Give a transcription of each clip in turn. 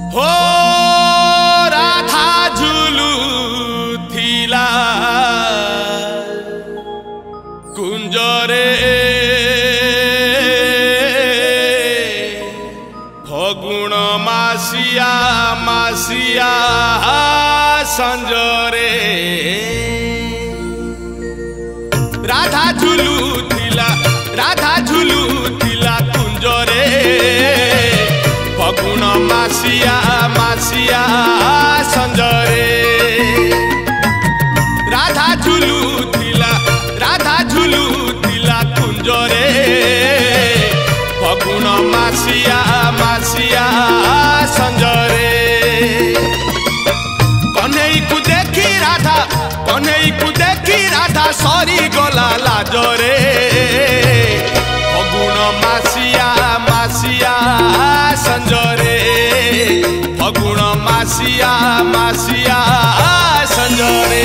हो राधा झुलू थिला कुंजरे फगुण मासिया मासिया संजरे राधा झुलू थिला कुंजरे फगुण मासिया मासिया संजरे राधा झुलू थिला कुंजरे फगुण मासिया मासिया संजरे कन्हई को देखी राधा सरी गला लाजरे फगुण मासिया मासिया संजरे फगुण मासिया मासिया संजरे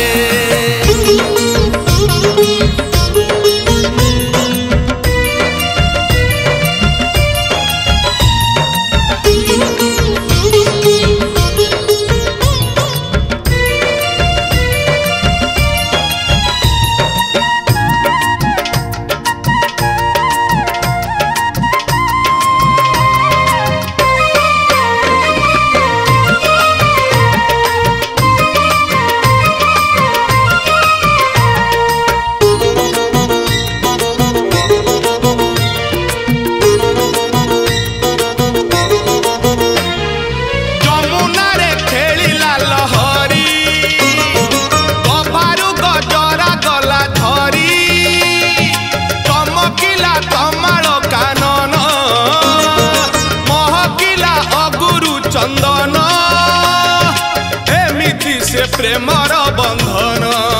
प्रेमर बंधन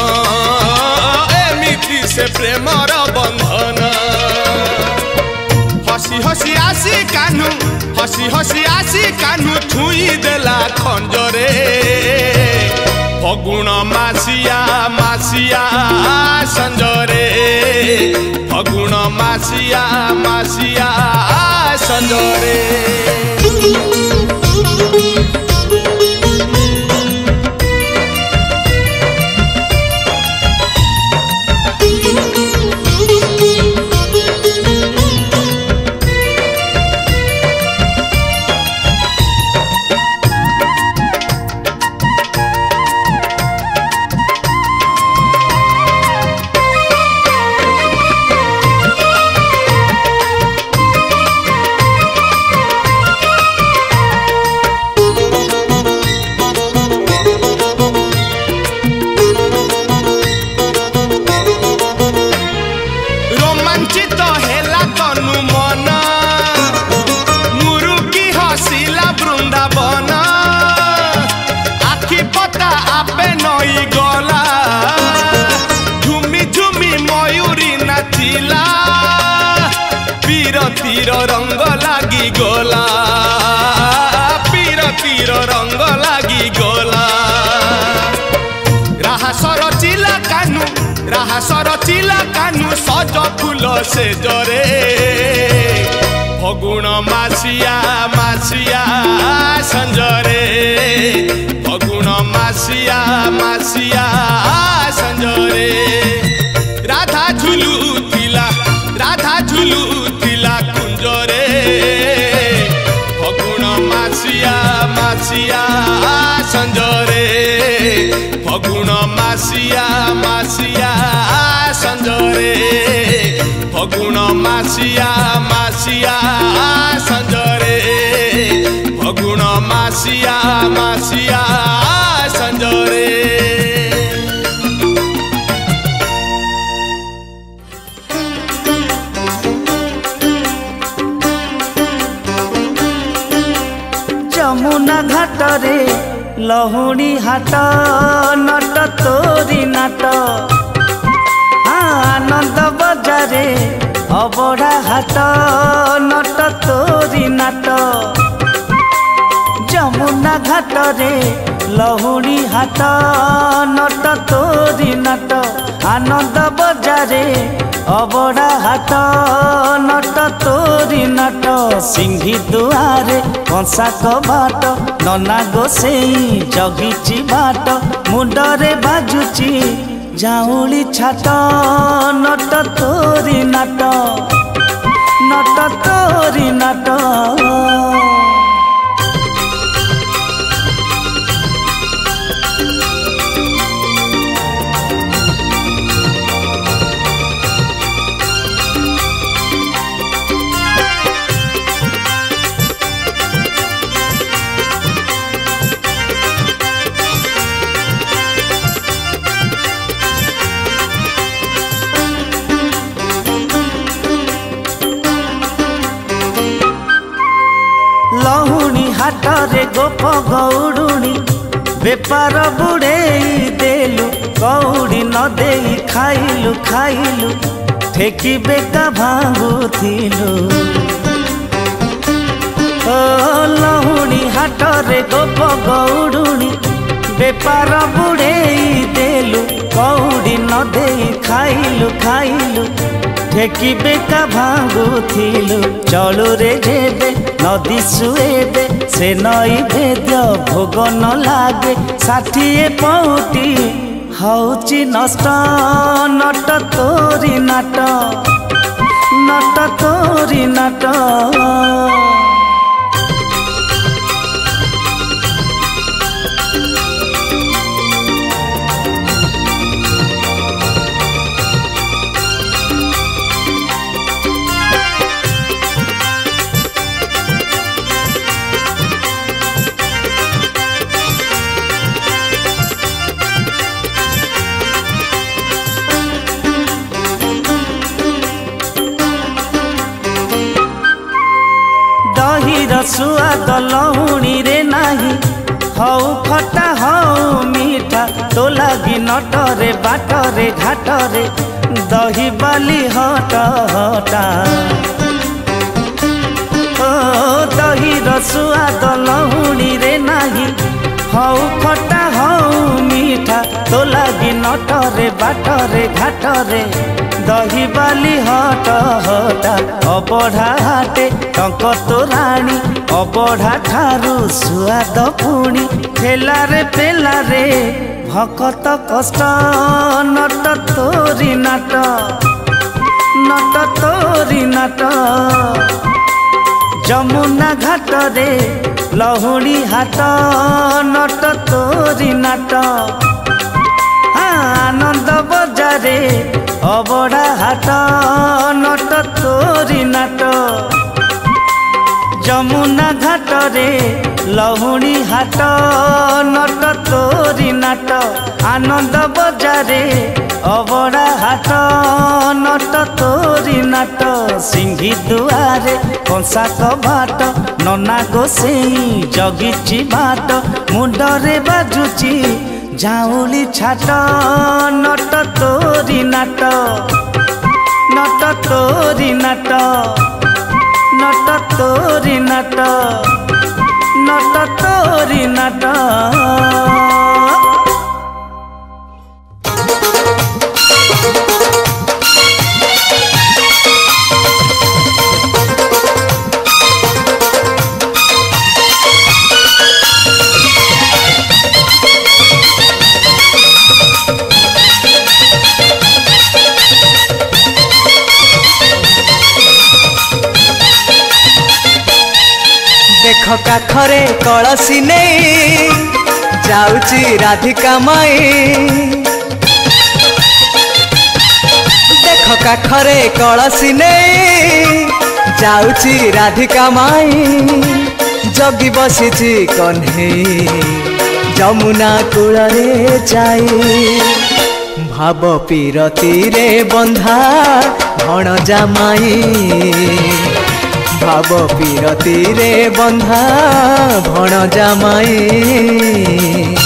एमिति से प्रेमर बंधन हसी हसी कान्हू छुई देला खंजरे फगुण मासिया मासिया संजरे फगुण मासिया मासिया संजरे तीर रंग लागी गोला तीर रंग लागी गोला राहासर चिला कानू सज फूल से जरे फगुण मासिया मासिया संजरे फगुण मासिया मासिया संजरे राधा झुलू थिला कुंजरे फगुण मासिया मासिया संजरे फगुण मासिया मासिया संजरे फगुण मासिया मासिया संजरे फगुण मासिया मासिया संजरे यमुना घाटरे लहुणी हाट नट तोरी नाट आनंद बजारे अबड़ा हाट नट तोरी नाट यमुना घाटरे लहुणी हाट नट तोरी नाट आनंद बजारे अबड़ा हाट नट तोरी नाट सिंघी दुआरे कंसा कबाट नना गोसेई जगिची बाट मुंडरे बाजुची जाऊली छाट नट तोरी नाट नट तोरी नाट लहुणी हाटरे गोप गौड़ुणी बेपार बुड़ेई देलु कौड़ी न देई खाइलु खाइलु ठेकी बेका भांगुथिलु ओ लहुणी हाटरे गोप गौड़ुणी बेपार बुड़ेई देलु कौड़ी न देई खाइलु खाइलु ठेकी बेका भांगुथिलु चलु रे जेबे नदी सुएबे से नई भेद्य भोग न लागे 60 पौटी हौची नष्ट नट तोरी नाट नट तोरी नाट सुआद लहुणी रे नाही हौ खटा हौ मीठा तो लगी नटरे बाटरे घाटरे दही बाली हट हटा ओ दही सुआद लहुणी रे नाही हौ खटा हौ मीठा तो लगी नटरे बाटरे घाटरे दही बाली हट हटा अबढ़ा हाटे टंक तोराणी अबढ़ा ठारू सुआद पुणी ठेलारे पेलारे भकत कष्ट नट तोरी नाट नट तोरी नाट जमुना घाटरे लहुणी हाट नट तोरी नाट आनंद बजारे अबड़ा हाट नट तोरी नाट जमुना घाटरे लहुणी हाट नट तोरी नाट आनंद बजारे अबड़ा हाट नट तोरी नाट सिंघी दुआरे कंसा कबाट नना गोसेई जगिची बाट मुंडरे बाजुची जाऊली छाट नट तोरी नाट नट तोरी नाट नट तोरी नाट नट तोरी नाट देख काखरे कलसी नहीं जाऊची राधिका माई देख काखरे कलसी नहीं जाऊची राधिका माई जगी बसीची कन्हई जमुना कूଳରେ जाई भाव पीरती रे बंधा भण जामाई भाव पीरती रे बंधा भण जामाई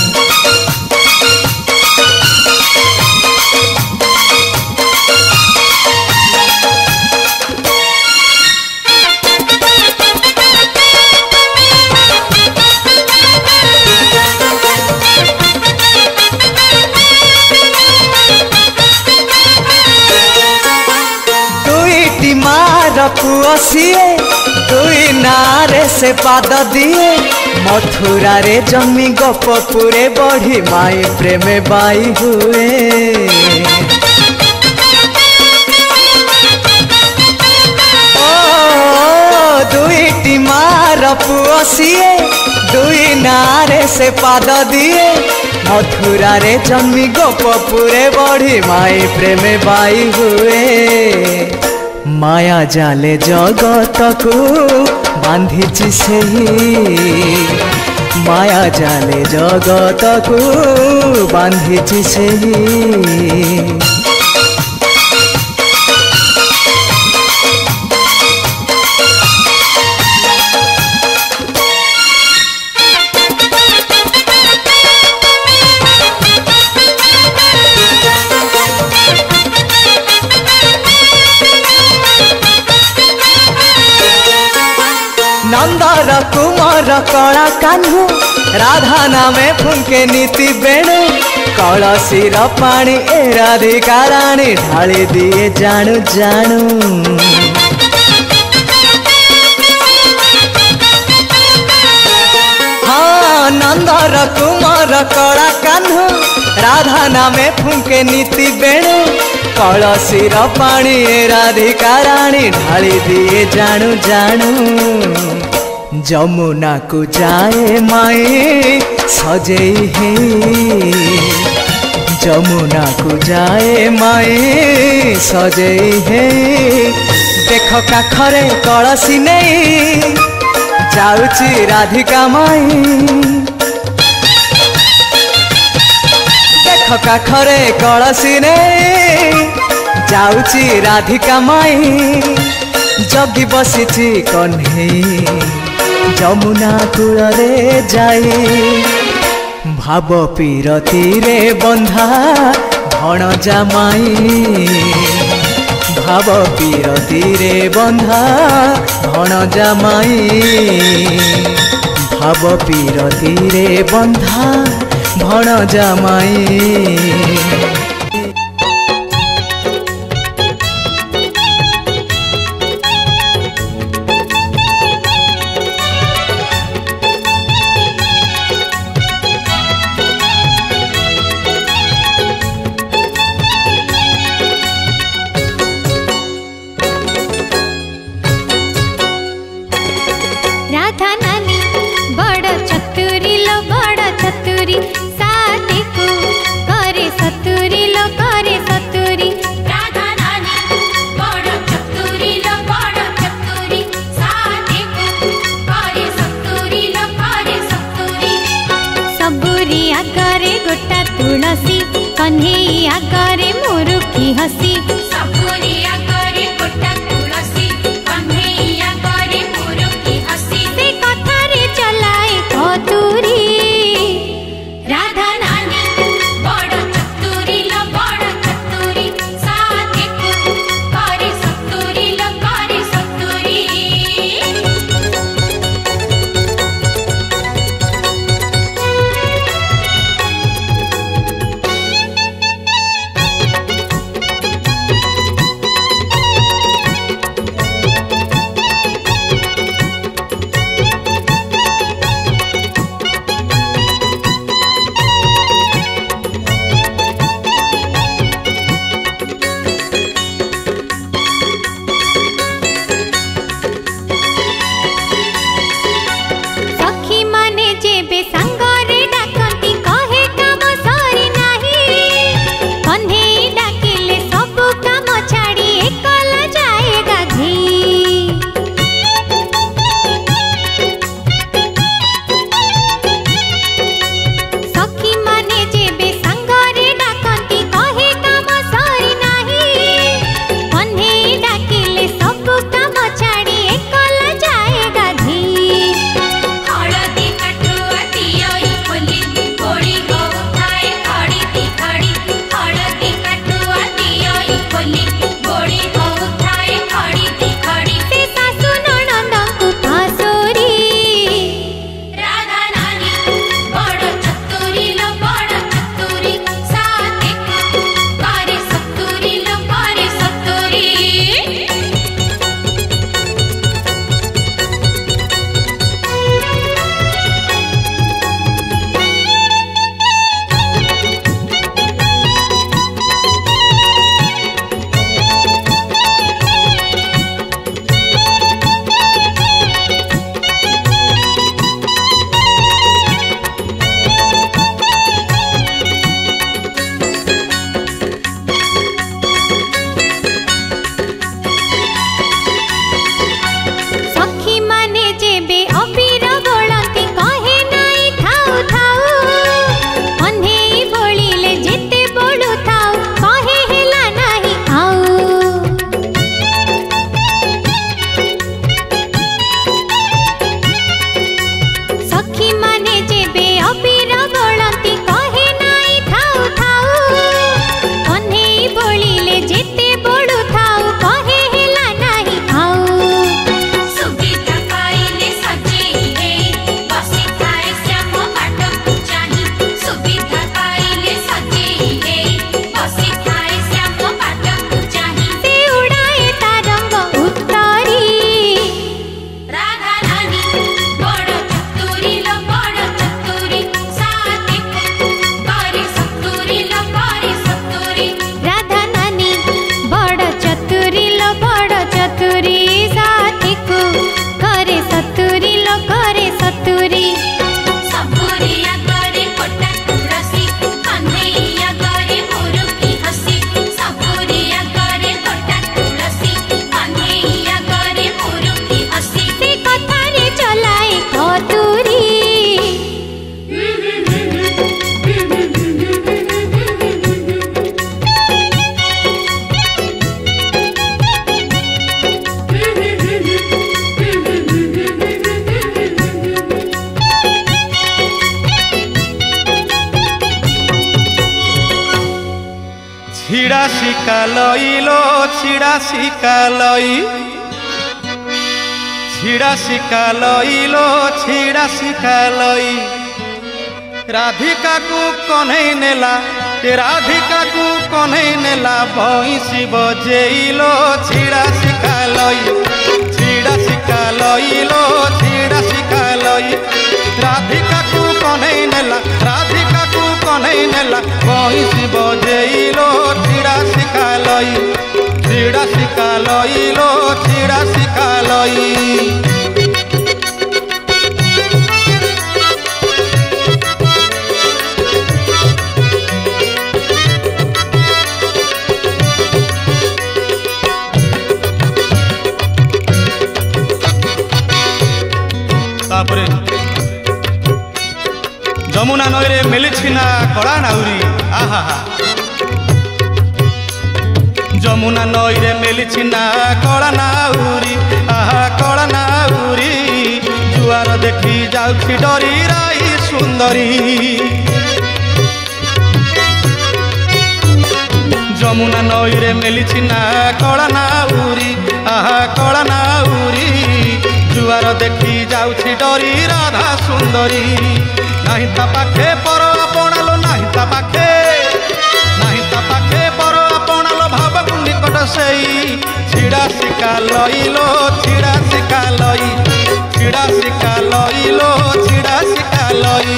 पुओ सिए दुई नारे से पाद दिए मथुरा रे जमी गोपपुरे बढ़ी माई प्रेम बाई हुए दुईटी मार पुओ सिए दुई नारे से पाद दिए मथुरा रे जमी गोपपुरे बढ़ी माई प्रेम बाई हुए माया जाले जगत को बांधिची सेही माया जाले जगत को बांधिची सेही नंदर कुमार कला कान्हू राधा नामे फुंके नीति बेणु कलसीर पानी ए राधिका रानी ढाली दिए जानू जानू हाँ नंदर कुमार कला कान्हू राधा नामे फुंके नीति बेणु कलसीर पानी ए राधिका रानी ढाली दिए जानू जानू जमुना को जाए माए सजेई है जमुना को जाए माए सजेई है देख काखरे कलसी नहीं जाउची राधिका माई देख काखरे कलसी नहीं जाउची राधिका माई जगी बसिची कन्हई जमुना कूल रे जाए भाव पीरती रे बंधा भण जामाई भाव पीरती रे बंधा भण जामाई भाव पीरती रे बंधा भण जामाई तुलसी कन्हई आगरे मुरुखी हसी सबुरी आगरे गोटा तुलसी कन्हई आगरे मुरुखी हसी से कथा रे चलाए कतुरी राधा नानी बड़ चतुरी लो बड़ चतुरी साथे को करे सतुरी लो करे सतुरी ଶିକା ଲଇଲୋ ଛିଡ଼ା ଶିକା ଲଇ ଛିଡ଼ା ଶିକା ଲଇଲୋ ଛିଡ଼ା ଶିକା ଲଇ ରାଧିକାକୁ କହ୍ନେଇ ନେଲା ରାଧିକାକୁ କହ୍ନେଇ ନେଲା ବଇଁଶୀ ବଜେଇଲୋ ଛିଡ଼ା ଶିକା ଲଇ ଛିଡ଼ା ଶିକା ଲଇଲୋ ଛିଡ଼ା ଶିକା ଲଇ ରାଧିକାକୁ କହ୍ନେଇ ନେଲା ରାଧିକାକୁ କହ୍ନେଇ ନେଲା ବଇଁଶୀ ବଜେଇଲୋ ଛିଡ଼ା ଶିକା ଲଇ ଛିଡ଼ା ଶିକା ଲଇଲୋ ଛିଡ଼ା ଶିକା ଲଇ যমুনা নইরে মিলিছি না কড়া নাউরি আহা যমুনা নইরে মিলিছি না কড়া নাউরি আহা কড়া নাউরি জুয়ার দেখি যাଉଛି ডরি রাই সুন্দরী যমুনা নইরে মিলিছি না কড়া নাউরি আহা কড়া নাউরি জুয়ার দেখি যাଉଛି ডরি রাধা সুন্দরী নাহি তা পাখে পর আপনালো নাহি তা পাখে পর আপনালো ভাবকু নিকট সেই ছিড়া শিকা লইলো ছিড়া শিকা লই ছিড়া শিকা লইলো ছিড়া শিকা লই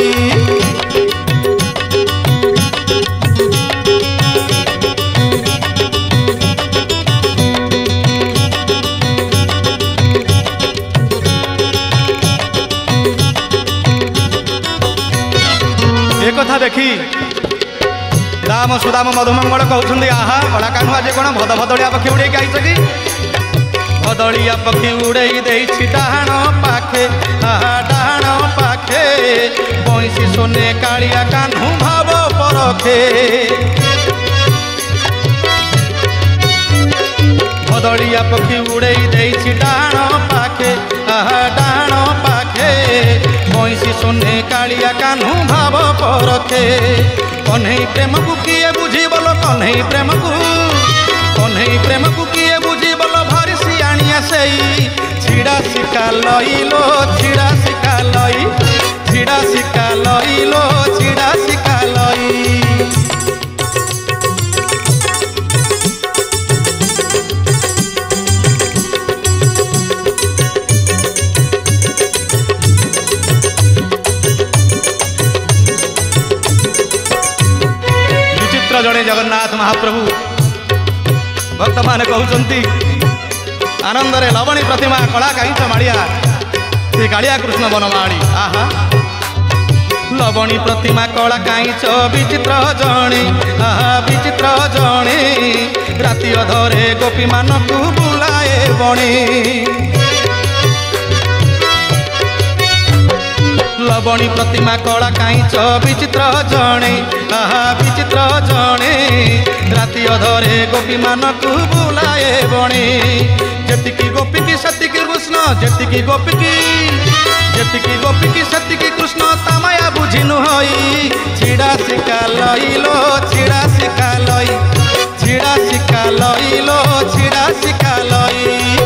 কথা দেখি রাম সুদাম মধুমঙ্গল কହୁଛନ୍ତି আহা কড়া কাহ୍ନু আজ কোণ ভদ ভদଳିଆ ପକ୍ଷୀ ଉଡ଼େଇକି ଆଇଛ କି ଭଦଳିଆ ପକ୍ଷୀ ଉଡ଼େଇ ଦେଇଛି ଡାହାଣ ପାଖେ ଆହା ଡାହାଣ ପାଖେ ବଇଁଶୀ ଶୋନେ କାଳିଆ କାହ୍ନୁ ଭାବ ପରଖେ ଭଦଳିଆ ପକ୍ଷୀ ଉଡ଼େଇ ଦେଇଛି ଡାହାଣ ପାଖେ ଆହା ଡାହାଣ ପାଖେ বইঁশী শোনে কালিয়া কাহ্নু ভাব পরখে কহ্নেই প্রেমকু কিয়ে বুঝি বল কহ্নেই প্রেমকু কিয়ে বুঝি বল ভারি সিয়াণিয়া সেই ছিড়া শিকা লইলো ছিড়া শিকা লই ছিড়া শিকা লইলো ছিড়া শিকা লই जड़े जगन्नाथ महाप्रभु भक्त मान कहते आनंद रे लवणी प्रतिमा कला कईच माड़िया श्री कालिया कृष्ण बनमाड़ी आहा लवणी प्रतिमा कला कईच विचित्र जणे आहा विचित्र जणे राति अधरे गोपी मानकु बुलाए बणे लवणी प्रतिमा कला कईच विचित्र जणे आहा विचित्र जणे राति अधरे गोपी मानकु बुलाए बणे जेतिकी गोपी की सतिकी कृष्ण जेतिकी गोपी की सतिकी कृष्ण तामाया बुझिनु हई छिड़ा शिका लइलो छिड़ा शिका लई छिड़ा शिका लइलो छिड़ा शिका लई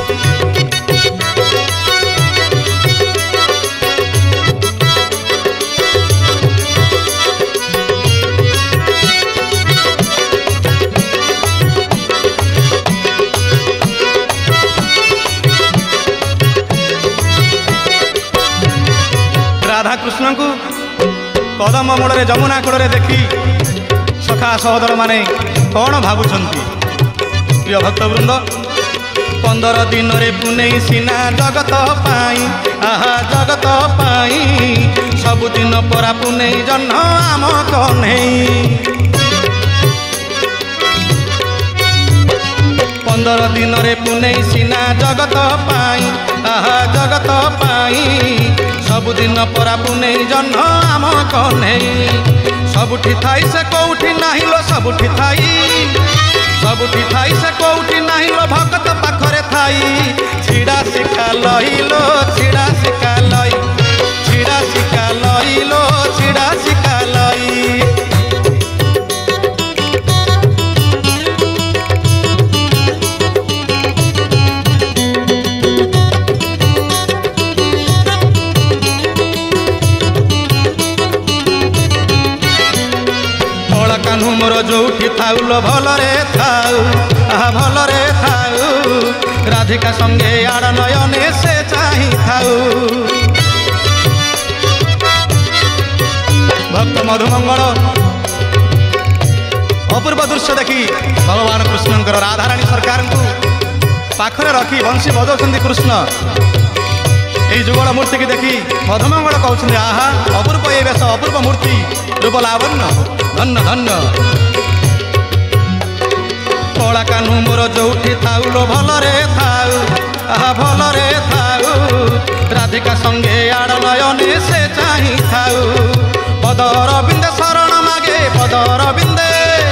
राधा कृष्ण को कदम मूल जमुना कूल देखी सखा सहोदर माने कौन भावुंट प्रिय भक्तवृंद 15 दिन रे पुनेई सीना जगत पाई आहा जगत पाई सबुदिन परा पुनेई जन्म आम कन्हई 15 दिन रे पुनेई सीना जगत पाई आहा जगत पाई सबुदिन परा पुनेई जन्म आम कन्हई सबुठी थाई से कौठी नाही लो सबुठी थाई से कौठी नाही लो भगत पाखरे थाई छिड़ा शिका लइलो छिड़ा शिका लई छिड़ा शिका लइलो छिड़ा शिका लई मोर जोठी थाउ लो भलरे थाउ आहा भलरे थाउ राधिका संगे आड़ नयने से चाही थाउ भक्त मधुमंगल अपूर्व दृश्य देखी भगवान कृष्णंकर राधाराणी सरकार को पाखरे रखी बंशी बजाउछन्ति कृष्ण यही जुगल मूर्ति की देखी मधुमंगल कहते आहा अपूर्व ये बेश अपूर्व मूर्ति रूप लावण्य धन्य धन्य कला कान्हू मोर जोठी थाउ लो भलरे थाउ आहा भलरे थाउ राधिका संगे आड़ नयने से चाही थाउ पदरबिंदे शरण मागे पदरबिंदे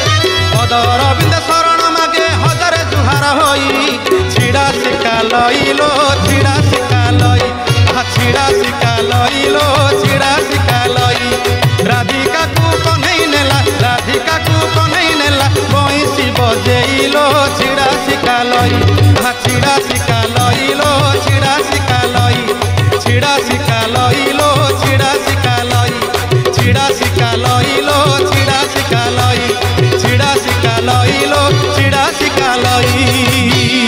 शरण मागे हजार जुहार होई छिड़ा शिका लइलो छिड़ा शिका लई छिड़ा शिका लइलो छिड़ा शिका लई राधिका को कन्हई नेला राधिका को कन्हई नेला बंशी बजेइलो छिड़ा शिका लई छिड़ा शिका लइलो छिड़ा शिका लई छिड़ा शिका लइलो छिड़ा शिका लई छिड़ा शिका लइलो छिड़ा शिका लई छिड़ा शिका लइलो छिड़ा शिका लई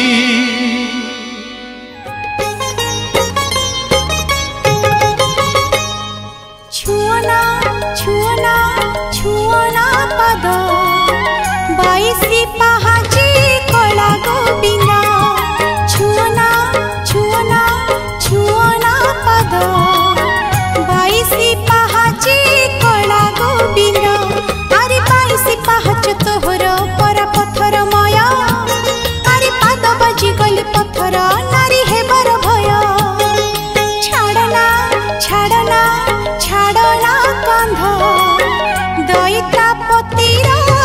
छुअना छुअना छुअना पद बाईसी पहाची कला गोविंदा छुअना छुअना छुअना पद बाईसी पहाची कला गोविंदा अरे बाईसी पहाच तोहर परा पत्थर माया अरे पाद बाजी गले पत्थर नारी हेबर भय छाड़ना छाड़ना छाड़ना कंध दईता पतिर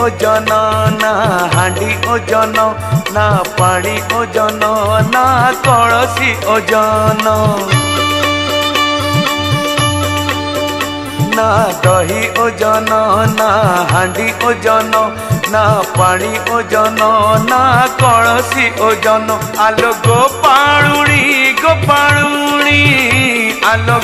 ओजन ना हांडी ओजन ना पानी ओजन ना कलसी ओजन ना दही ओजन ना हांडी ओजन ना पानी ओजन ना कलसी ओजन आलो गोपालुणी गोपालुणी आलो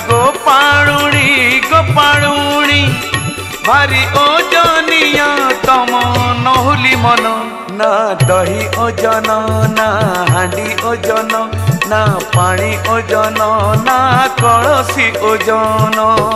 गोपालुणी भारी ओजनिया तम नहुली मन ना दही ओजन ना हांडी ओजन ना पानी ओजन ना कलसी ओजन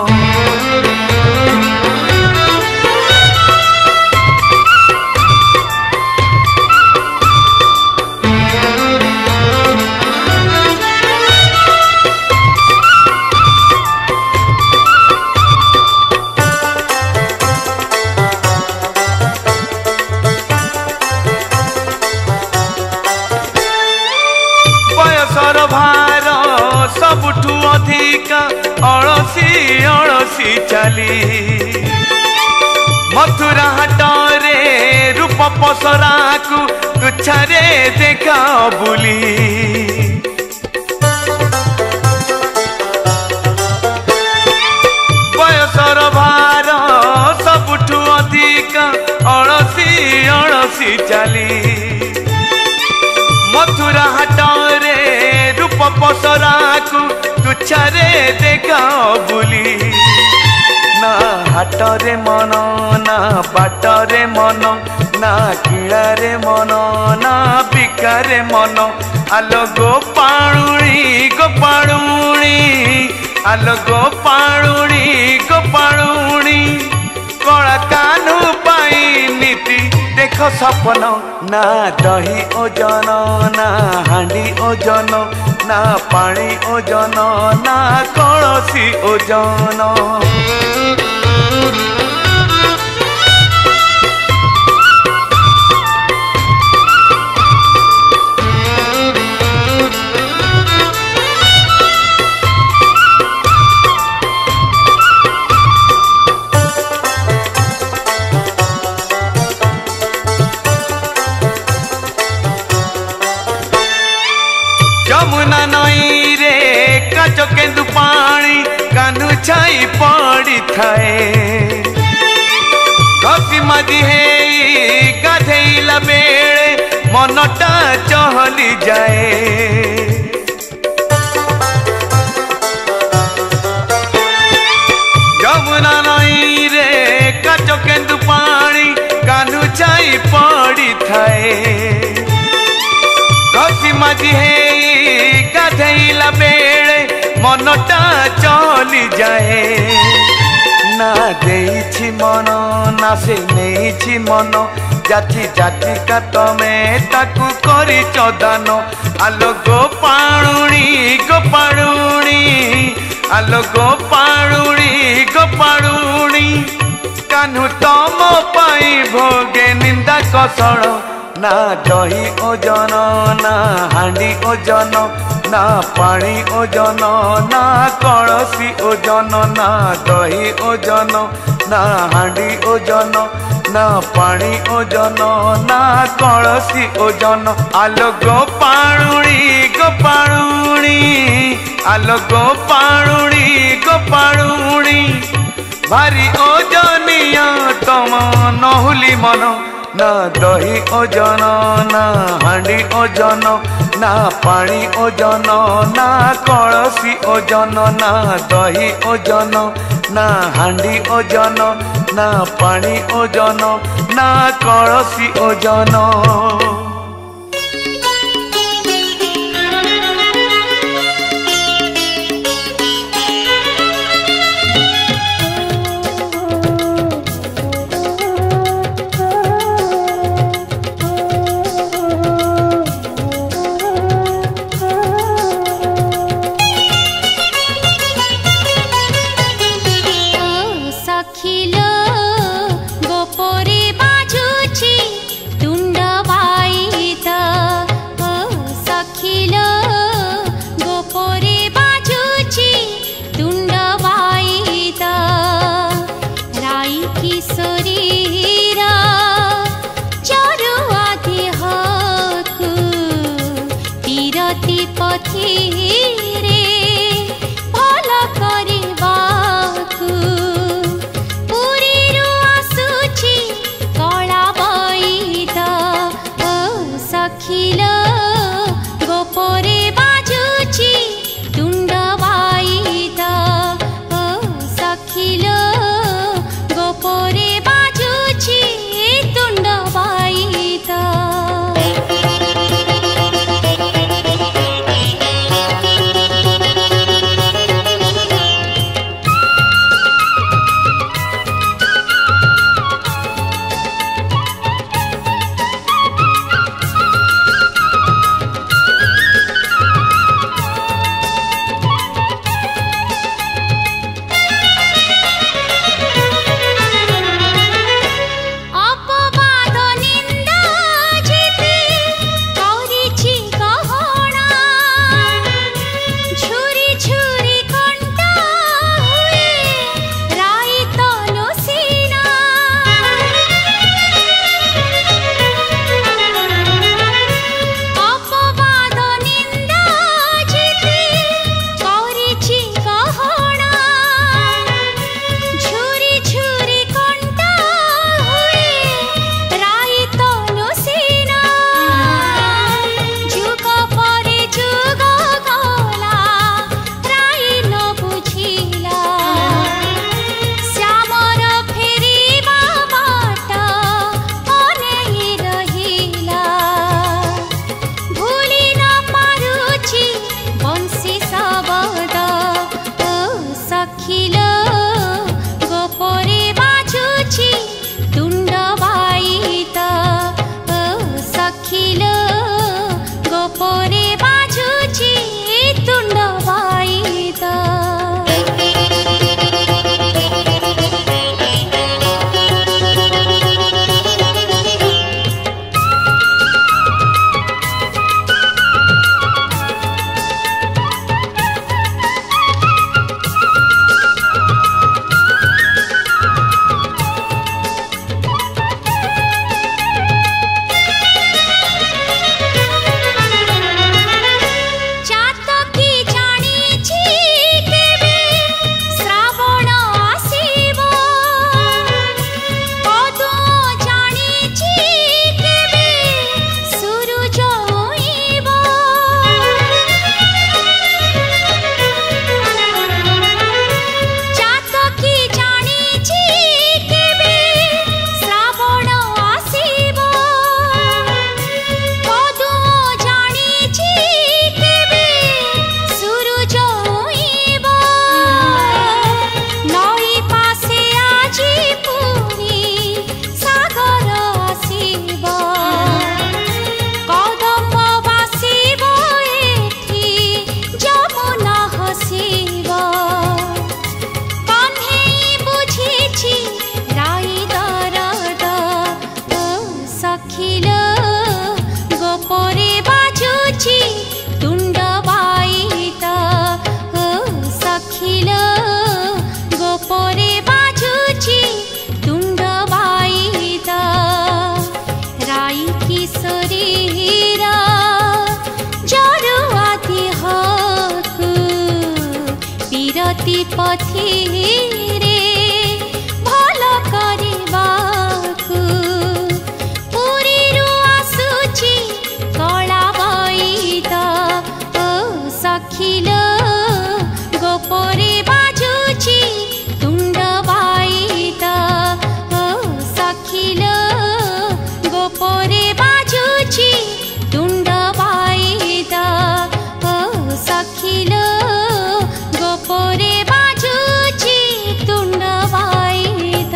भार सबुठू अधिका अलसी अलसी चली मथुरा हाटरे रूप पसरा को तुच्छारे देखा बुली बयसर भार सबुठू अधिका अलसी अलसी चली मथुरा हाटरे रूप पसरा को तुच्छारे देखा बुली ना हाटरे मन ना बाटरे मन ना किणारे मन ना बिकारे मन आलो गोपालुणी गोपालुणी आलो गोपालुणी कला कानू पाई नीति देख सपन ना दही ओजन ना हांडी ओजन ना पानी ओजन ना कलसी ओजन यमुना नई रे काच केन्दु पानी कान्हू छाई पड़ी थाए घसी मजी हे गाधेला बेले मनटा चहली जाए यमुना नई रे काच केन्दु पानी कान्हू छाई पड़ी थाए घसी मजी हे गाधेला बेले मनटा चली जाए ना देइछि मन ना से नेइछि मन जाति जाति का तमे ताकू करी चदान आलो गोपालुणी गोपालुणी आलो गोपालुणी कान्हू तम पाई भोगे निंदा कसण ना दही ओजन ना हांडी ओजन ना पानी ओजन ना कलसी ओजन ना दही ओजन ना हांडी ओजन ना पानी ओजन ना कलसी ओजन आलो गोपालुणी गोपालुणी आलो गोपालुणी भारी ओजनिया तम नहुली मन ना दही ओजन ना हांडी ओजन ना पानी ओजन ना कलसी ओजन ना दही ओजन ना हांडी ओजन ना पानी ओजन ना कलसी ओजन सखिलो गोपरे बाजुची तुंड बाई रे भल करबाकू पुरीरु आसुची कला बैद ओ सखिलो गोपरे बाजुची तुंड बैद ओ सखिलो गोपरे बाजुची तुंड बैद अपवाद निंदा जीते करिछि गहना झुरी झुरी कंटा हुए राई तनु सीना अपवाद निंदा जीते करिछि गहना झुरी झुरी कंटा हुए राई तनु सीना जुग परे जुग गला राई न बुझिला श्यामर फेरिबा बाट अनेई रहिला भूली न पारुची बंशी शब्द ओ सखिलो गोपरे बाजुची तुंड बैद ओ सखिलो गोपरे बाजुची तुंड बैद चातकी जानिछि केबे श्रावण आसीबो पदु जानिछि केबे सूरज उइबो चातकी जानिछि केबे श्रावण आसीबो पदु जानिछि केबे सूरज उइबो नई पासे आजी पुनी सागर आसीबो कदम बासीबो एठी जमुना हसीबो कन्हेई बुझिछि राई दरद ओ सखिलो गोपरे बाजुची तुंड बैद ओ सखिलो गोपरे बाजुची तुंड बैद राई किशोरीर जरुआ देहकू विरति पथिरे भल करबाकू पुरीरु आसुची कला बैद ओ सखिलो गोपरे बाजुची तुंड बैद ओ सखिलो गोपरे बाजुची तुंड बैद ओ सखिलो गोपरे बाजुची तुंड बैद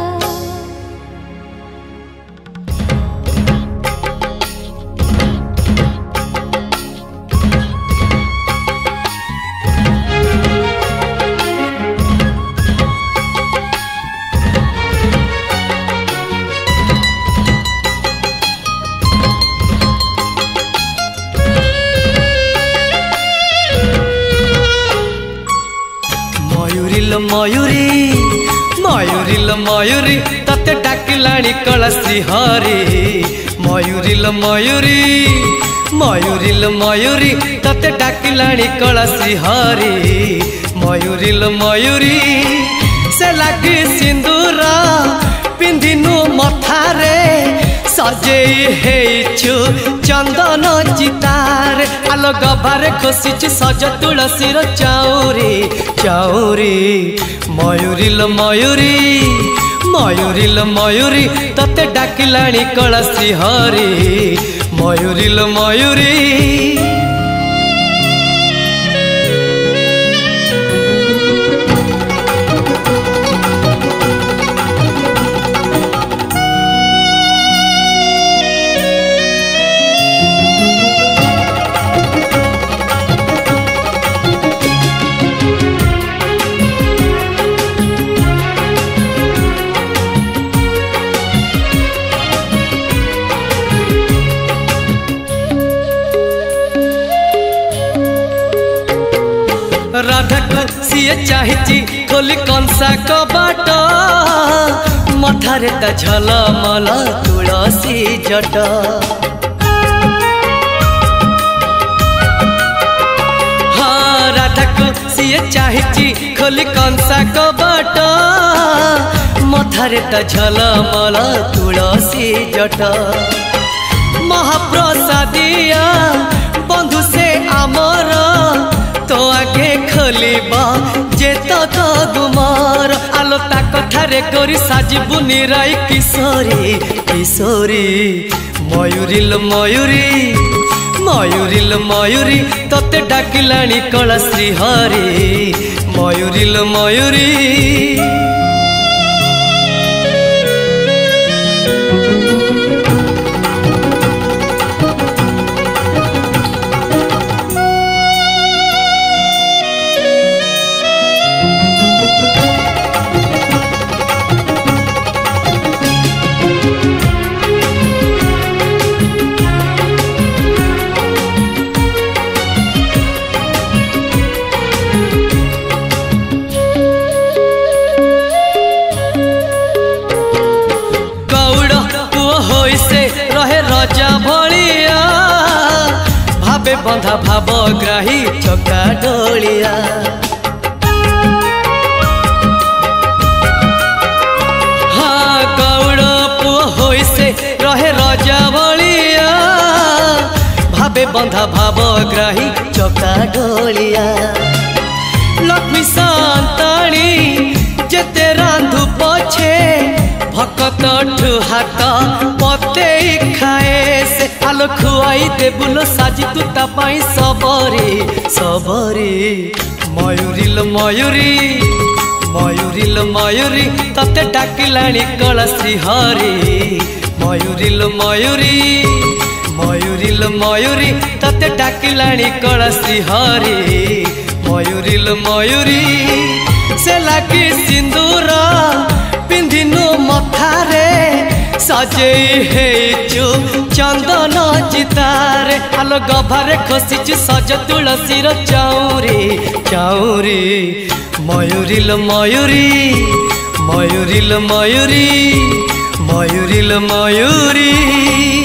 मयूरी मयूरी लो मयूरी तते डाकिलाणी कलश्री हरी मयूरी लो मयूरी मयूरी लो मयूरी तते डाकिलाणी कला श्रीहरी मयूरी लो मयूरी से लगी सिंदूर पिंधिनु मथारे सजेई हेचु चंदन चितार आलो गभारे खोसिचु सज तुलसी रो चाउरी चाउरी मयूरी लो मयूरी मयूरी लो मयूरी तते डाकिलाणी कला श्रीहरी मयूरी लो मयूरी राधा को सीए चाहिची खोली कंसा कबाट मथारे ता झलमल तुलसी जट हाँ राधा को सीए चाहिची खोली कंसा कबाट मथारे ता झलमल तुलसी जट महाप्रसादिया बंधु से आमर तो आगे खोलिबा जे तक गुमार आलोता कथारे करी साजिबु निराई किशोरी किशोरी मयूरी लो मयूरी मयूरी लो मयूरी तते डाकिलाणी कला श्रीहरी मयूरी लो मयूरी रहे रजा भलिया भावे बंधा भावग्राही चका डोलिया हाँ गौड़ पुओ होई से रहे रजा भलिया भावे बंधा भावग्राही चका डोलिया लक्ष्मी संताणी जेते रांधु पछे भकत हाथ पते खाए से आलो खुआई दे बुलो साजी तू तापाई सबरी सबरी मयूरी लो मयूरी मयूरी लो मयूरी तते डाकिलाणी कला श्रीहरी मयूरी लो मयूरी मयूरी लो मयूरी तते डाकिलाणी कला श्रीहरी मयूरी लो मयूरी से लागी सिंदूर पिंधिनु मथारे सजेई हेचु चंदन चितारे आलो गभारे खोसिचु सज तुलसी रो चाउरी चाउरी मयूरी लो मयूरी मयूरी लो मयूरी मयूरी लो मयूरी।